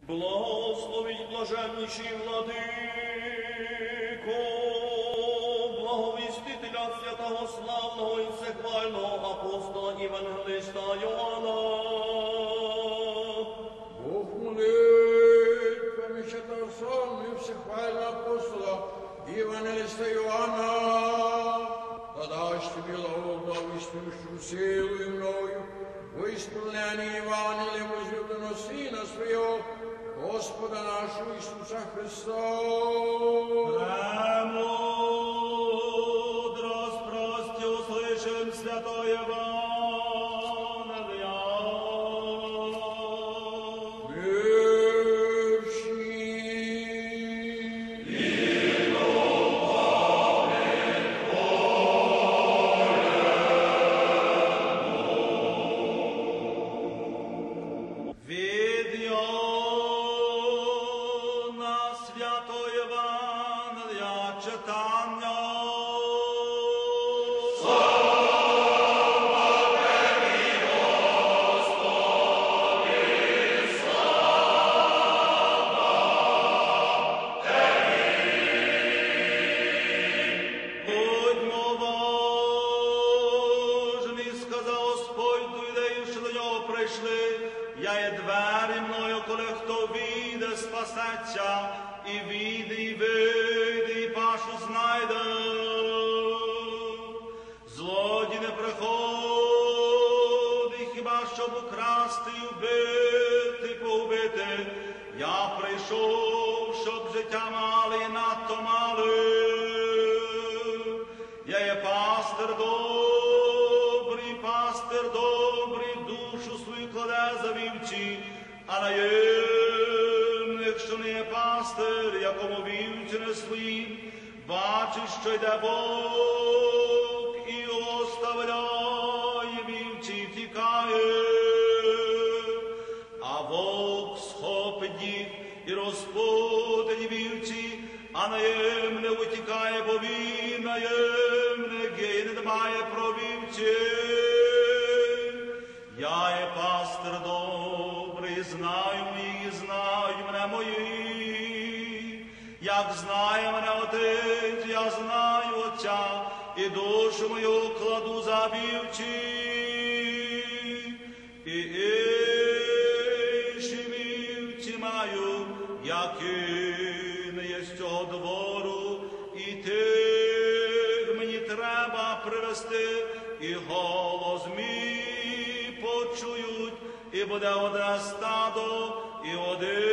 Благословіть блаженніший владико, благовістителя святого славного і всехвального апостола Євангелиста Йоанна. Бог молитвами святого славного і всехвального апостола Євангелиста Йоанна, та дасть тобі благовістуючу силою мною, у ісполненні Євангелія возлюбленого Сина Свого, Господа нашого Ісуса Христа. Премудрость прости, услышим святое Евангелие. Я є двері мною, коли хто війде, спасеться, і війде, і вийде, і пашу знайде. Злодій не приходить, хіба щоб украсти, і вбити, і погубити. Я прийшов, щоб життя мали, і надто мали. Я є пастир добрий, душу свою кладе за вівці, а наємник, що не є пастир, якому вівці не свої, бачить, що йде Бог, і оставляє вівці, і втікає. А вовк схопить їх і розпутить вівці, а наємник утікає, бо він наємник є і не дбає про вівці. Я є пастир добрий, знаю їх, знаю мене мої. Як знає мене Отець, я знаю Отця, і душу мою кладу за вівці. І інші вівці маю, які не є з цього двору, і тих мені треба привести, і голос мій почують, і буде одне стадо, і один